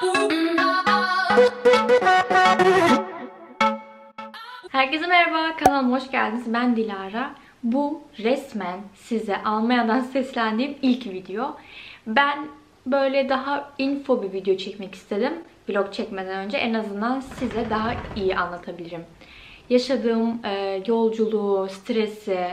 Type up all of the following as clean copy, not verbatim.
Herkese merhaba, kanalıma hoş geldiniz. Ben Dilara. Bu resmen size Almanya'dan seslendiğim ilk video. Ben böyle daha info bir video çekmek istedim. Vlog çekmeden önce en azından size daha iyi anlatabilirim. Yaşadığım yolculuğu, stresi,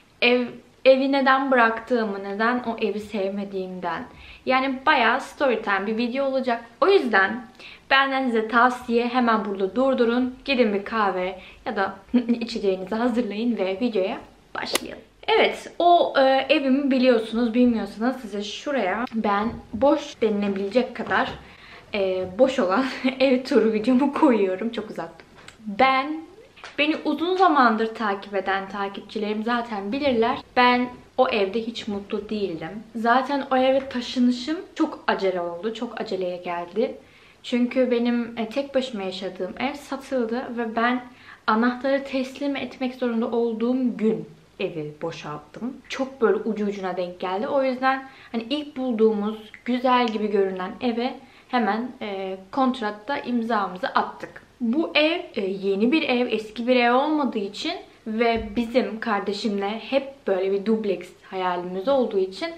evi neden bıraktığımı, neden o evi sevmediğimden. Yani bayağı story time bir video olacak. O yüzden benden size tavsiye, hemen burada durdurun. Gidin bir kahve ya da içeceğinizi hazırlayın ve videoya başlayalım. Evet, o evimi biliyorsunuz, bilmiyorsanız size şuraya ben boş denilebilecek kadar boş olan ev turu videomu koyuyorum. Çok uzattım. Beni uzun zamandır takip eden takipçilerim zaten bilirler. Ben o evde hiç mutlu değildim. Zaten o eve taşınışım çok acele oldu. Çok aceleye geldi. Çünkü benim tek başıma yaşadığım ev satıldı ve ben anahtarı teslim etmek zorunda olduğum gün evi boşalttım. Çok böyle ucu ucuna denk geldi. O yüzden hani ilk bulduğumuz güzel gibi görünen eve hemen kontratta imzamızı attık. Bu ev yeni bir ev, eski bir ev olmadığı için ve bizim kardeşimle hep böyle bir dubleks hayalimiz olduğu için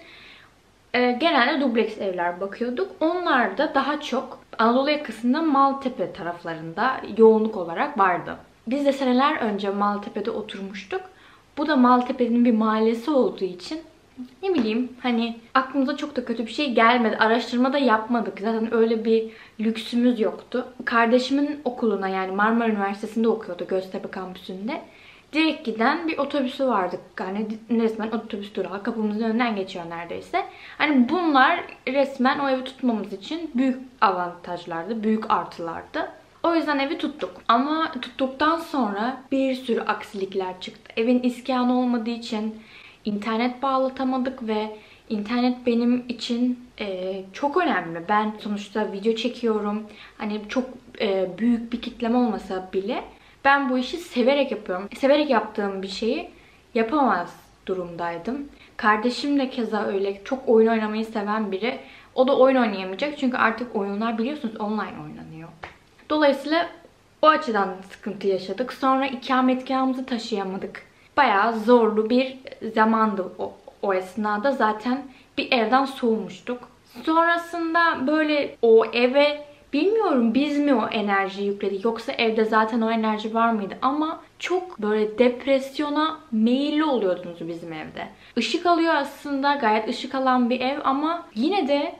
genelde dubleks evler bakıyorduk. Onlar da daha çok Anadolu yakasında Maltepe taraflarında yoğunluk olarak vardı. Biz de seneler önce Maltepe'de oturmuştuk. Bu da Maltepe'nin bir mahallesi olduğu için ne bileyim hani aklımıza çok da kötü bir şey gelmedi. Araştırma da yapmadık. Zaten öyle bir lüksümüz yoktu. Kardeşimin okuluna, yani Marmara Üniversitesi'nde okuyordu, Göztepe kampüsünde. Direkt giden bir otobüsü vardı. Yani resmen otobüs durağı kapımızın önünden geçiyor neredeyse. Hani bunlar resmen o evi tutmamız için büyük avantajlardı, büyük artılardı. O yüzden evi tuttuk. Ama tuttuktan sonra bir sürü aksilikler çıktı. Evin iskanı olmadığı için İnternet bağlatamadık ve internet benim için çok önemli. Ben sonuçta video çekiyorum. Hani çok büyük bir kitlem olmasa bile ben bu işi severek yapıyorum. Severek yaptığım bir şeyi yapamaz durumdaydım. Kardeşim de keza öyle. Çok oyun oynamayı seven biri. O da oyun oynayamayacak. Çünkü artık oyunlar biliyorsunuz online oynanıyor. Dolayısıyla o açıdan sıkıntı yaşadık. Sonra ikametgahımızı taşıyamadık. Bayağı zorlu bir zamandı o esnada. Zaten bir evden soğumuştuk. Sonrasında böyle o eve bilmiyorum biz mi o enerjiyi yükledik yoksa evde zaten o enerji var mıydı ama çok böyle depresyona meyilli oluyordunuz bizim evde. Işık alıyor aslında, gayet ışık alan bir ev ama yine de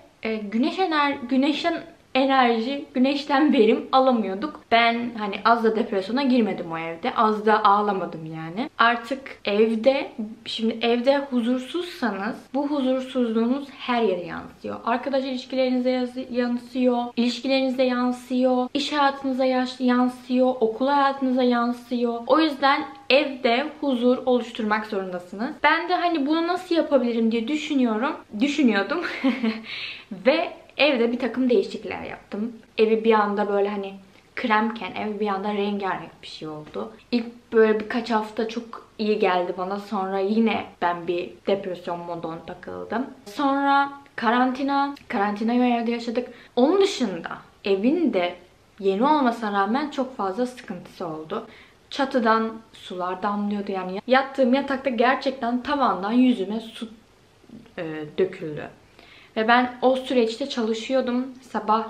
güneşten verim alamıyorduk. Ben hani az da depresyona girmedim o evde. Az da ağlamadım yani. Artık şimdi evde huzursuzsanız bu huzursuzluğunuz her yere yansıyor. Arkadaş ilişkilerinize yansıyor. İlişkilerinize yansıyor. İş hayatınıza yansıyor. Okul hayatınıza yansıyor. O yüzden evde huzur oluşturmak zorundasınız. Ben de hani bunu nasıl yapabilirim diye düşünüyordum. Ve evde bir takım değişiklikler yaptım. Evi bir anda böyle hani kremken ev bir anda rengarenk bir şey oldu. İlk böyle birkaç hafta çok iyi geldi bana. Sonra yine ben bir depresyon moduna takıldım. Sonra karantinayı evde yaşadık. Onun dışında evin de yeni olmasına rağmen çok fazla sıkıntısı oldu. Çatıdan sular damlıyordu yani. Yattığım yatakta gerçekten tavandan yüzüme su döküldü. Ve ben o süreçte çalışıyordum. Sabah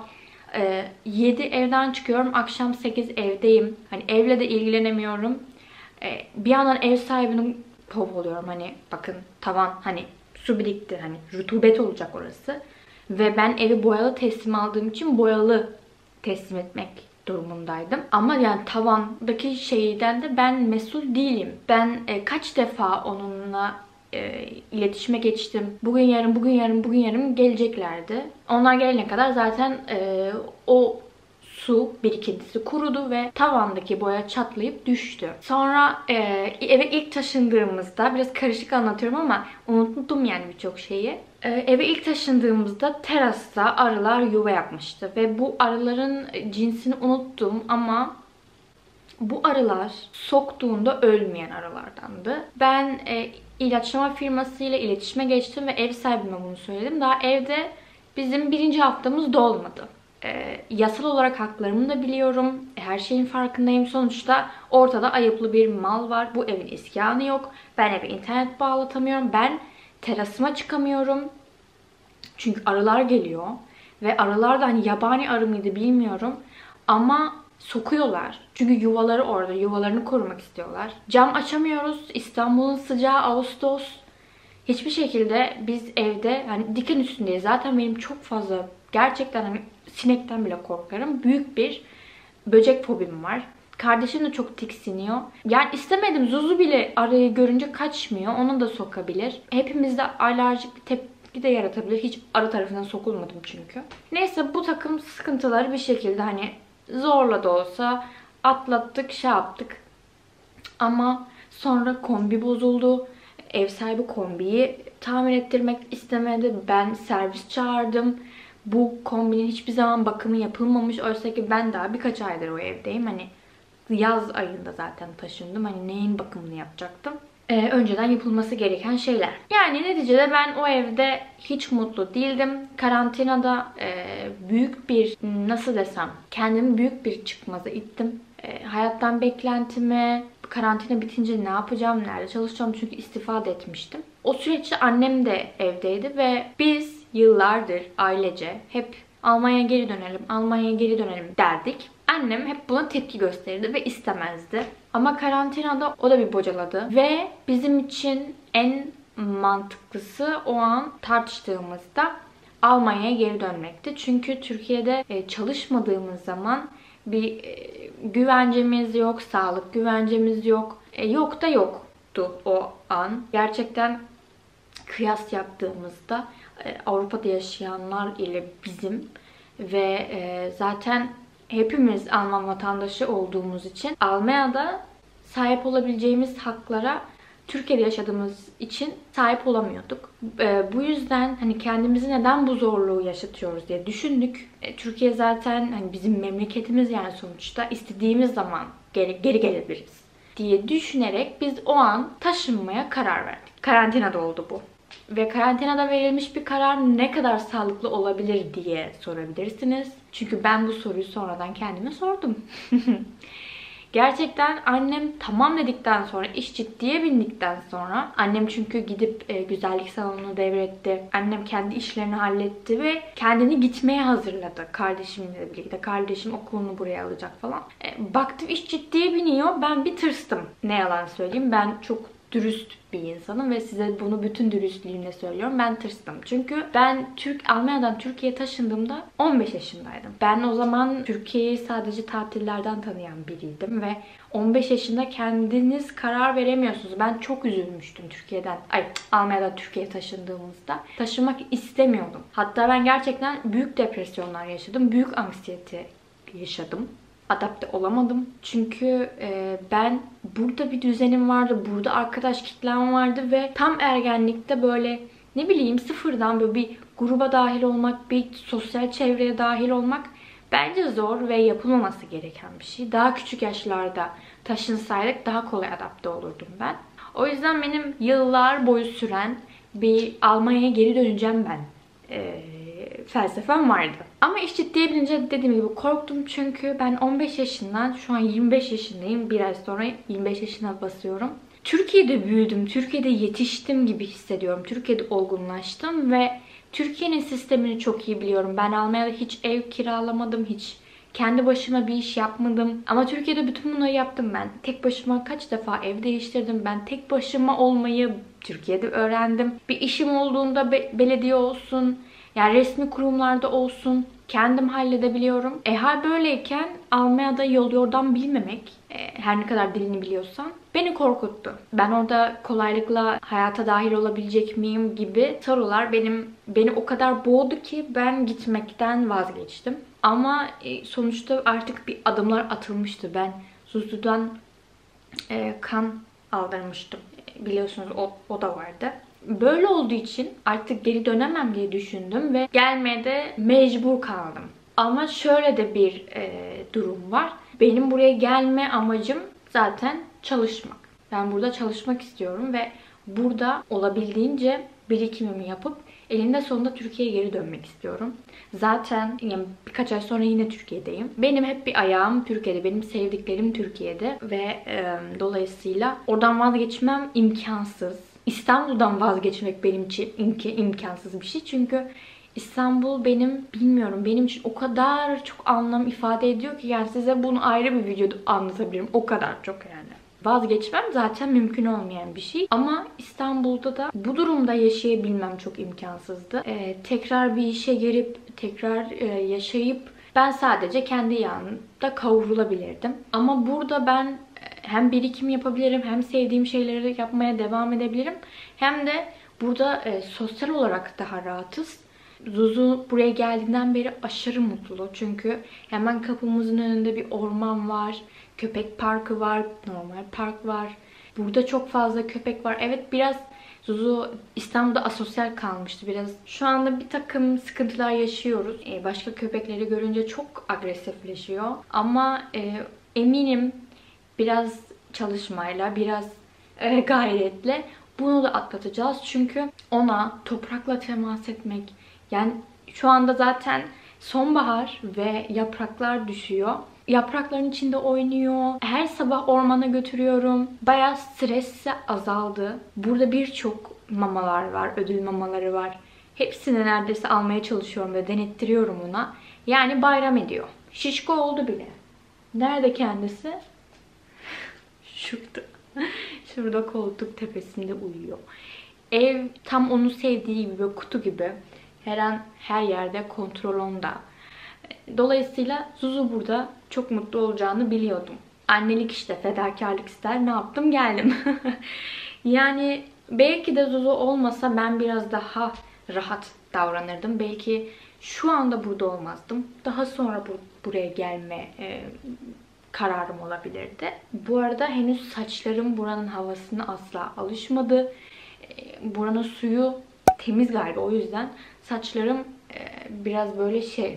7 evden çıkıyorum. Akşam 8 evdeyim. Hani evle de ilgilenemiyorum. Bir yandan ev sahibini kovuluyorum. Hani bakın tavan hani su birikti. Hani rutubet olacak orası. Ve ben evi boyalı teslim aldığım için boyalı teslim etmek durumundaydım. Ama yani tavandaki şeyden de ben mesul değilim. Ben kaç defa onunla iletişime geçtim. Bugün yarın geleceklerdi. Onlar gelene kadar zaten o su birikintisi kurudu ve tavandaki boya çatlayıp düştü. Sonra eve ilk taşındığımızda biraz karışık anlatıyorum ama unuttum yani birçok şeyi. Eve ilk taşındığımızda terasta arılar yuva yapmıştı ve bu arıların cinsini unuttum ama bu arılar soktuğunda ölmeyen arılardandı. Ben ilaçlama firmasıyla iletişime geçtim ve ev sahibime bunu söyledim. Daha evde bizim birinci haftamız dolmadı. Yasal olarak haklarımı da biliyorum. Her şeyin farkındayım. Sonuçta ortada ayıplı bir mal var. Bu evin iskanı yok. Ben eve internet bağlatamıyorum. Ben terasıma çıkamıyorum. Çünkü arılar geliyor. Ve arılar da hani yabani arı mıydı bilmiyorum. Ama sokuyorlar. Çünkü yuvaları orada. Yuvalarını korumak istiyorlar. Cam açamıyoruz. İstanbul'un sıcağı Ağustos. Hiçbir şekilde biz evde hani diken üstündeyiz. Zaten benim çok fazla gerçekten hani sinekten bile korkarım. Büyük bir böcek fobim var. Kardeşim de çok tiksiniyor. Yani istemedim. Zuzu bile arıyı görünce kaçmıyor. Onu da sokabilir. Hepimizde alerjik bir tepki de yaratabilir. Hiç arı tarafından sokulmadım çünkü. Neyse bu takım sıkıntıları bir şekilde hani zorla da olsa atlattık, şey yaptık. Ama sonra kombi bozuldu. Ev sahibi kombiyi tamir ettirmek istemedi. Ben servis çağırdım. Bu kombinin hiçbir zaman bakımı yapılmamış. Oysa ki ben daha birkaç aydır o evdeyim. Hani yaz ayında zaten taşındım. Hani neyin bakımını yapacaktım? Önceden yapılması gereken şeyler. Yani neticede ben o evde hiç mutlu değildim. Karantinada büyük bir, nasıl desem, kendimi büyük bir çıkmaza ittim. Hayattan beklentimi, karantina bitince ne yapacağım, nerede çalışacağım, çünkü istifa da etmiştim. O süreçte annem de evdeydi ve biz yıllardır ailece hep Almanya'ya geri dönelim, Almanya'ya geri dönelim derdik. Annem hep buna tepki gösterirdi ve istemezdi. Ama karantinada o da bir bocaladı. Ve bizim için en mantıklısı o an tartıştığımızda Almanya'ya geri dönmekti. Çünkü Türkiye'de çalışmadığımız zaman bir güvencemiz yok, sağlık güvencemiz yok. Yok da yoktu o an. Gerçekten kıyas yaptığımızda Avrupa'da yaşayanlar ile bizim ve zaten hepimiz Alman vatandaşı olduğumuz için Almanya'da sahip olabileceğimiz haklara Türkiye'de yaşadığımız için sahip olamıyorduk. Bu yüzden hani kendimizi neden bu zorluğu yaşatıyoruz diye düşündük. Türkiye zaten hani bizim memleketimiz, yani sonuçta istediğimiz zaman geri gelebiliriz diye düşünerek biz o an taşınmaya karar verdik. Karantinada oldu bu. Ve karantinada verilmiş bir karar ne kadar sağlıklı olabilir diye sorabilirsiniz. Çünkü ben bu soruyu sonradan kendime sordum. Gerçekten annem tamam dedikten sonra, iş ciddiye bindikten sonra, annem çünkü gidip güzellik salonunu devretti. Annem kendi işlerini halletti ve kendini gitmeye hazırladı kardeşimle birlikte. Kardeşim okulunu buraya alacak falan. Baktım iş ciddiye biniyor. Ben bir tırstım. Ne yalan söyleyeyim. Ben çok dürüst bir insanım ve size bunu bütün dürüstlüğümle söylüyorum. Ben tırstım. Çünkü ben Almanya'dan Türkiye'ye taşındığımda 15 yaşındaydım. Ben o zaman Türkiye'yi sadece tatillerden tanıyan biriydim ve 15 yaşında kendiniz karar veremiyorsunuz. Ben çok üzülmüştüm Almanya'dan Türkiye'ye taşındığımızda. Taşınmak istemiyordum. Hatta ben gerçekten büyük depresyonlar yaşadım. Büyük anksiyete yaşadım. Adapte olamadım. Çünkü ben burada bir düzenim vardı. Burada arkadaş kitlem vardı ve tam ergenlikte böyle ne bileyim sıfırdan böyle bir gruba dahil olmak, bir sosyal çevreye dahil olmak bence zor ve yapılmaması gereken bir şey. Daha küçük yaşlarda taşınsaydık daha kolay adapte olurdum ben. O yüzden benim yıllar boyu süren bir Almanya'ya geri döneceğim ben felsefem vardı. Ama iş ciddiye binince dediğim gibi korktum, çünkü ben 15 yaşından şu an 25 yaşındayım. Bir ay sonra 25 yaşına basıyorum. Türkiye'de büyüdüm, Türkiye'de yetiştim gibi hissediyorum. Türkiye'de olgunlaştım ve Türkiye'nin sistemini çok iyi biliyorum. Ben Almanya'da hiç ev kiralamadım, hiç kendi başıma bir iş yapmadım. Ama Türkiye'de bütün bunları yaptım ben. Tek başıma kaç defa ev değiştirdim. Ben tek başıma olmayı Türkiye'de öğrendim. Bir işim olduğunda belediye olsun, yani resmi kurumlarda olsun, kendim halledebiliyorum. Hal böyleyken Almanya'da yol yordan bilmemek, her ne kadar dilini biliyorsan, beni korkuttu. Ben orada kolaylıkla hayata dahil olabilecek miyim gibi sorular beni o kadar boğdu ki ben gitmekten vazgeçtim. Ama sonuçta artık bir adımlar atılmıştı. Ben Zuzu'dan kan aldırmıştım. Biliyorsunuz o da vardı. Böyle olduğu için artık geri dönemem diye düşündüm ve gelmeye de mecbur kaldım. Ama şöyle de bir durum var. Benim buraya gelme amacım zaten çalışmak. Ben burada çalışmak istiyorum ve burada olabildiğince birikimimi yapıp Elinde sonunda Türkiye'ye geri dönmek istiyorum. Zaten yani birkaç ay sonra yine Türkiye'deyim. Benim hep bir ayağım Türkiye'de. Benim sevdiklerim Türkiye'de. Ve dolayısıyla oradan vazgeçmem imkansız. İstanbul'dan vazgeçmek benim için imkansız bir şey. Çünkü İstanbul benim için o kadar çok anlam ifade ediyor ki yani size bunu ayrı bir videoda anlatabilirim. O kadar çok yani. Vazgeçmem zaten mümkün olmayan bir şey. Ama İstanbul'da da bu durumda yaşayabilmem çok imkansızdı. Tekrar bir işe girip, tekrar yaşayıp ben sadece kendi yanımda kavrulabilirdim. Ama burada ben hem birikim yapabilirim, hem sevdiğim şeyleri yapmaya devam edebilirim. Hem de burada sosyal olarak daha rahatız. Zuzu buraya geldiğinden beri aşırı mutlu. Çünkü hemen kapımızın önünde bir orman var. Köpek parkı var. Normal park var. Burada çok fazla köpek var. Evet, biraz Zuzu İstanbul'da asosyal kalmıştı biraz. Şu anda bir takım sıkıntılar yaşıyoruz. Başka köpekleri görünce çok agresifleşiyor. Ama eminim biraz çalışmayla, biraz gayretle bunu da atlatacağız. Çünkü ona toprakla temas etmek, yani şu anda zaten sonbahar ve yapraklar düşüyor. Yaprakların içinde oynuyor. Her sabah ormana götürüyorum. Bayağı stresi azaldı. Burada birçok mamalar var, ödül mamaları var. Hepsini neredeyse almaya çalışıyorum ve denettiriyorum ona. Yani bayram ediyor. Şişko oldu bile. Nerede kendisi? Şurada. Şurada koltuk tepesinde uyuyor. Ev tam onu sevdiği gibi, böyle kutu gibi. Her an her yerde kontrol onda. Dolayısıyla Zuzu burada çok mutlu olacağını biliyordum. Annelik işte, fedakarlık ister. Ne yaptım? Geldim. Yani belki de Zuzu olmasa ben biraz daha rahat davranırdım. Belki şu anda burada olmazdım. Daha sonra buraya gelme kararım olabilirdi. Bu arada henüz saçlarım buranın havasına asla alışmadı. Buranın suyu temiz galiba, o yüzden saçlarım biraz böyle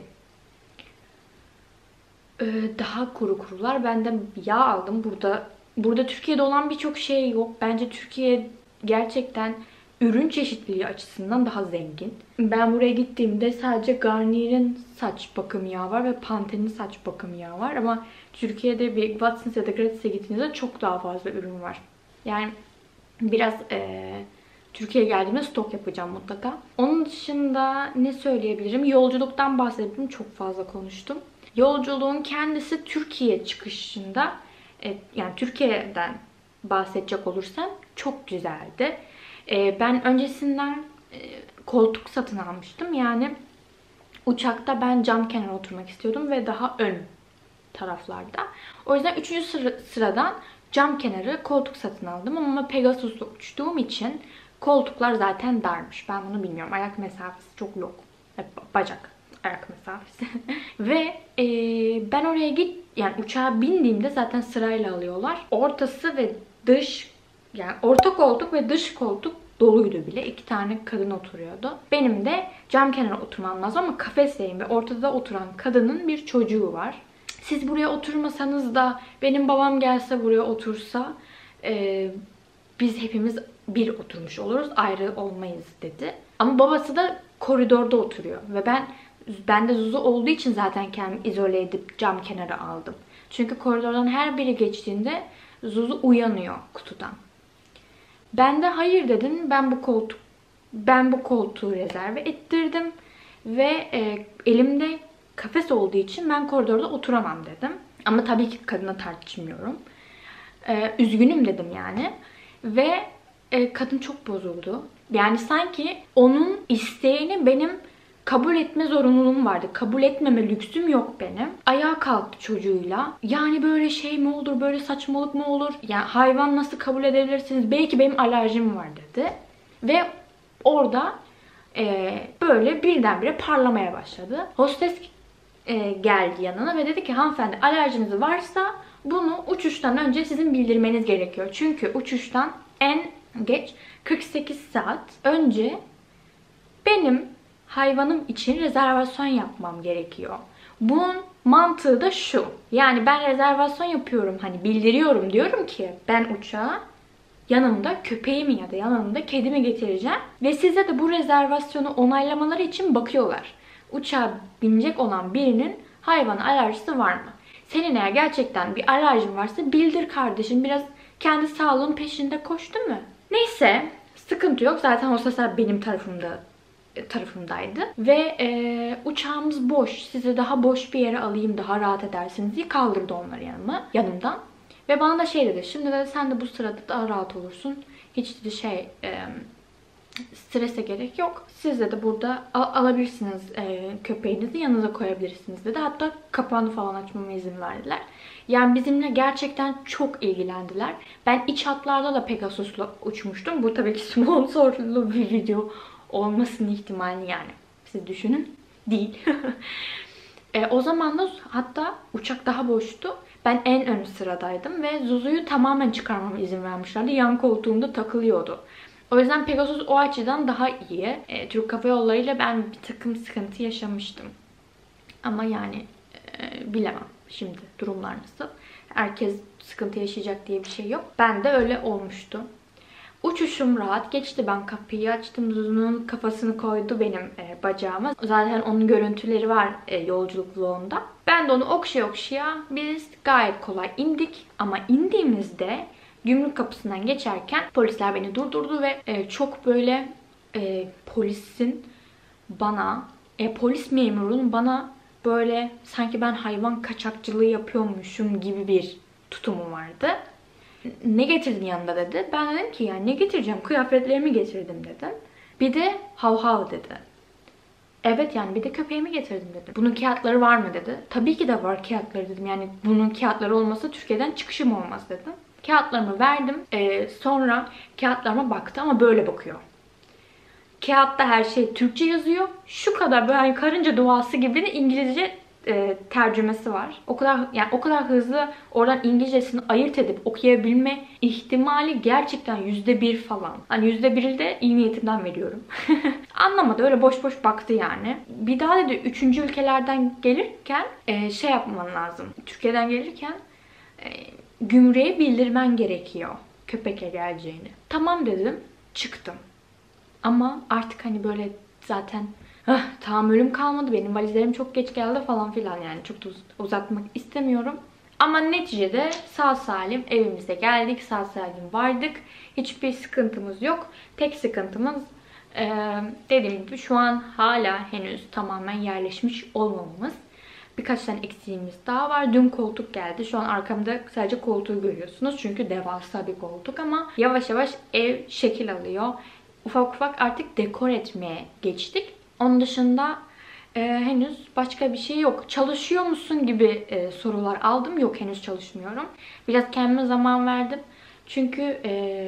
daha kuru kurular. Ben de yağ aldım. Burada Türkiye'de olan birçok şey yok. Bence Türkiye gerçekten ürün çeşitliliği açısından daha zengin. Ben buraya gittiğimde sadece Garnier'in saç bakım yağı var ve Pantene'in saç bakım yağı var. Ama Türkiye'de bir Watsons ya da Gratis'e gittiğinizde çok daha fazla ürün var. Yani biraz Türkiye'ye geldiğimde stok yapacağım mutlaka. Onun dışında ne söyleyebilirim? Yolculuktan bahsettim. Çok fazla konuştum. Yolculuğun kendisi Türkiye çıkışında, yani Türkiye'den bahsedecek olursam çok güzeldi. Ben öncesinden koltuk satın almıştım. Yani uçakta ben cam kenara oturmak istiyordum ve daha ön taraflarda. O yüzden 3. sıradan cam kenarı koltuk satın aldım. Ama Pegasus'ta uçtuğum için koltuklar zaten darmış. Ben bunu bilmiyorum. Ayak mesafesi çok yok. Bacak ayak mesafesi. Ve ben oraya yani uçağa bindiğimde zaten sırayla alıyorlar. Ortası ve dış, yani orta koltuk ve dış koltuk doluydu bile. 2 tane kadın oturuyordu. Benim de cam kenara oturmam lazım ama kafesteyim ve ortada oturan kadının bir çocuğu var. Siz buraya oturmasanız da benim babam gelse buraya otursa biz hepimiz bir oturmuş oluruz, ayrı olmayız dedi. Ama babası da koridorda oturuyor ve ben de Zuzu olduğu için zaten kendimi izole edip cam kenara aldım. Çünkü koridordan her biri geçtiğinde Zuzu uyanıyor kutudan. Ben de hayır dedim. Ben bu koltuğu rezerve ettirdim ve elimde kafes olduğu için ben koridorda oturamam dedim. Ama tabii ki kadına tartışmıyorum. Üzgünüm dedim yani. Ve kadın çok bozuldu. Yani sanki onun isteğini benim kabul etme zorunluluğum vardı. Kabul etmeme lüksüm yok benim. Ayağa kalktı çocuğuyla. Yani böyle şey mi olur, böyle saçmalık mı olur? Yani hayvan nasıl kabul edebilirsiniz? Belki benim alerjim var dedi. Ve orada böyle birdenbire parlamaya başladı. Hostes geldi yanına ve dedi ki hanımefendi, alerjiniz varsa bunu uçuştan önce sizin bildirmeniz gerekiyor. Çünkü uçuştan en geç 48 saat önce benim hayvanım için rezervasyon yapmam gerekiyor. Bunun mantığı da şu. Yani ben rezervasyon yapıyorum, hani bildiriyorum, diyorum ki ben uçağa yanımda köpeğimi ya da yanımda kedimi getireceğim. Ve size de bu rezervasyonu onaylamaları için bakıyorlar. Uçağa binecek olan birinin hayvan alerjisi var mı? Senin eğer gerçekten bir alerjin varsa bildir kardeşim. Biraz kendi sağlığın peşinde koş, değil mi? Neyse, sıkıntı yok. Zaten o sesler benim tarafımdaydı. Ve uçağımız boş. Sizi daha boş bir yere alayım, daha rahat edersiniz diye kaldırdı onları yanımdan. Ve bana da şey dedi. Şimdi de sen de bu sırada daha rahat olursun. Hiç dedi strese gerek yok. Siz de burada alabilirsiniz, köpeğinizi yanınıza koyabilirsiniz dedi. Hatta kapağını falan açmama izin verdiler. Yani bizimle gerçekten çok ilgilendiler. Ben iç hatlarda da Pegasus'la uçmuştum. Bu tabii ki sponsorlu bir video olmasının ihtimali, yani. Siz düşünün. Değil. O zaman da hatta uçak daha boştu. Ben en ön sıradaydım ve Zuzu'yu tamamen çıkarmama izin vermişlerdi. Yan koltuğumda takılıyordu. O yüzden Pegasus o açıdan daha iyi. Türk Hava Yolları ile ben bir takım sıkıntı yaşamıştım. Ama yani bilemem şimdi durumlar nasıl. Herkes sıkıntı yaşayacak diye bir şey yok. Ben de öyle olmuştu. Uçuşum rahat geçti. Ben kapıyı açtım. Zuzu'nun kafasını koydu benim bacağıma. Zaten onun görüntüleri var yolculuk vlogunda. Ben de onu okşaya okşaya biz gayet kolay indik. Ama indiğimizde gümrük kapısından geçerken polisler beni durdurdu ve çok böyle polis memurunun bana böyle sanki ben hayvan kaçakçılığı yapıyormuşum gibi bir tutumu vardı. Ne getirdin yanında dedi. Ben dedim ki yani ne getireceğim? Kıyafetlerimi getirdim dedim. Bir de hav hav dedi. Evet yani bir de köpeğimi getirdim dedim. Bunun kağıtları var mı dedi. Tabii ki de var kağıtları dedim. Yani bunun kağıtları olmasa Türkiye'den çıkışım olmaz dedim. Kağıtlarımı verdim. Sonra kağıtlarıma baktı ama böyle bakıyor. Kağıtta her şey Türkçe yazıyor. Şu kadar böyle hani karınca duası gibi de İngilizce tercümesi var. O kadar hızlı oradan İngilizcesini ayırt edip okuyabilme ihtimali gerçekten %1 falan. Hani %1'i de iyi niyetimden veriyorum. Anlamadı. Öyle boş boş baktı yani. Bir daha dedi 3. ülkelerden gelirken şey yapman lazım. Türkiye'den gelirken gümrüğe bildirmen gerekiyor köpekle geleceğini. Tamam dedim. Çıktım. Ama artık hani böyle zaten tahammülüm kalmadı. Benim valizlerim çok geç geldi falan filan, yani çok da uzatmak istemiyorum. Ama neticede sağ salim evimize geldik. Sağ salim vardık. Hiçbir sıkıntımız yok. Tek sıkıntımız dediğim gibi şu an hala henüz tamamen yerleşmiş olmamamız. Birkaç tane eksiğimiz daha var. Dün koltuk geldi. Şu an arkamda sadece koltuğu görüyorsunuz. Çünkü devasa bir koltuk ama yavaş yavaş ev şekil alıyor. Ufak ufak artık dekor etmeye geçtik. Onun dışında henüz başka bir şey yok. Çalışıyor musun gibi sorular aldım. Yok, henüz çalışmıyorum. Biraz kendime zaman verdim. Çünkü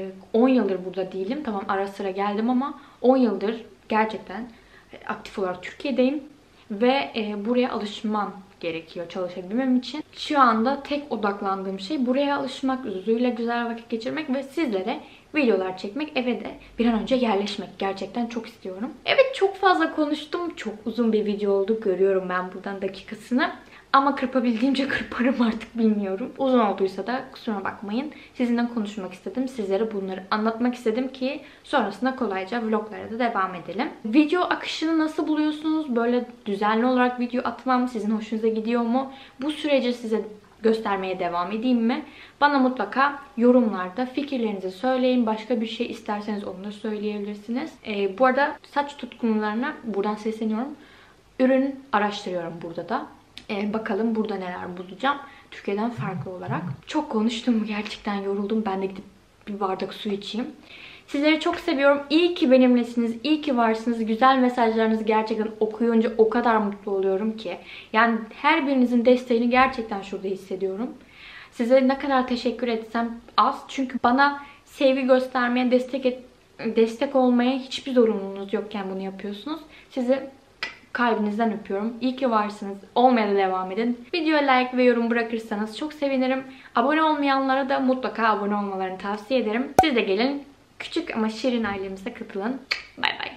10 yıldır burada değilim. Tamam ara sıra geldim ama 10 yıldır gerçekten aktif olarak Türkiye'deyim. Ve buraya alışmam gerekiyor çalışabilmem için. Şu anda tek odaklandığım şey buraya alışmak, Zuzu'yla güzel vakit geçirmek ve sizlere videolar çekmek, eve de bir an önce yerleşmek. Gerçekten çok istiyorum. Evet, çok fazla konuştum. Çok uzun bir video oldu. Görüyorum ben buradan dakikasını. Ama kırpabildiğimce kırparım artık, bilmiyorum. Uzun olduysa da kusura bakmayın. Sizinle konuşmak istedim. Sizlere bunları anlatmak istedim ki sonrasında kolayca vloglara da devam edelim. Video akışını nasıl buluyorsunuz? Böyle düzenli olarak video atmam sizin hoşunuza gidiyor mu? Bu süreci size göstermeye devam edeyim mi? Bana mutlaka yorumlarda fikirlerinizi söyleyin. Başka bir şey isterseniz onu da söyleyebilirsiniz. Bu arada saç tutkunlarına buradan sesleniyorum. Ürün araştırıyorum burada da. Bakalım burada neler bulacağım. Türkiye'den farklı olarak. Çok konuştum. Gerçekten yoruldum. Ben de gidip bir bardak su içeyim. Sizleri çok seviyorum. İyi ki benimlesiniz. İyi ki varsınız. Güzel mesajlarınızı gerçekten okuyunca o kadar mutlu oluyorum ki. Yani her birinizin desteğini gerçekten şurada hissediyorum. Size ne kadar teşekkür etsem az. Çünkü bana sevgi göstermeye, destek olmaya hiçbir zorunluluğunuz yokken bunu yapıyorsunuz. Sizi kalbinizden öpüyorum. İyi ki varsınız. Olmaya da devam edin. Videoya like ve yorum bırakırsanız çok sevinirim. Abone olmayanlara da mutlaka abone olmalarını tavsiye ederim. Siz de gelin küçük ama şirin ailemize katılın. Bay bay.